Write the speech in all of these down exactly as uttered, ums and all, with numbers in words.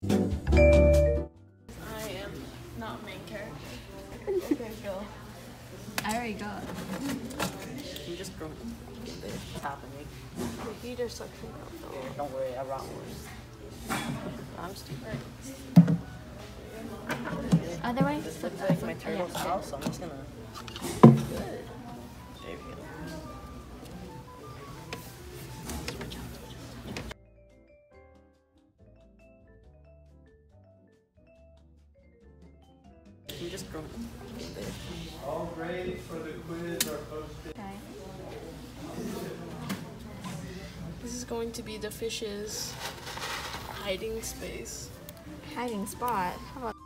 I am not main character. Okay, go. I already got. I'm just growing up. What's happening? The heater suction out though. Don't worry, I brought worse. I'm stupid. Other way? This Flip looks that, like my flip- turtle's yeah. house, so I'm just gonna. Good. There we go. Switch out, switch out. I'm just growing up. All grades for the quiz are posted. Okay. This is going to be the fish's hiding space. Hiding spot. How about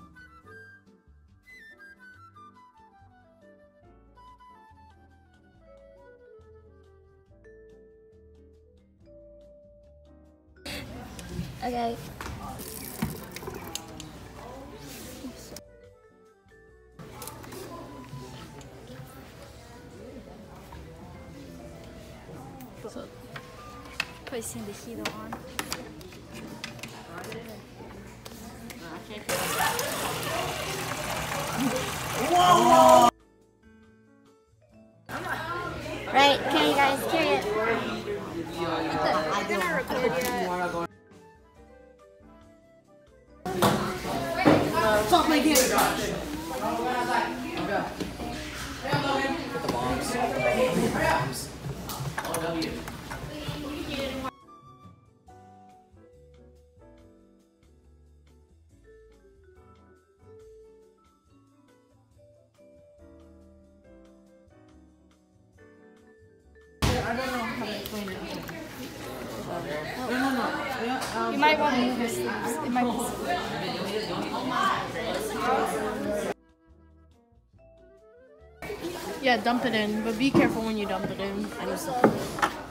okay. So, Placing the heater on. Right, can you guys carry it? I'm gonna record yet. Stop my game! Put the bombs. Bombs. O W. I don't know how to explain it. No, no, no. You might want to move your sleeves. It might Yeah, dump it in, but be careful when you dump it in. I know something.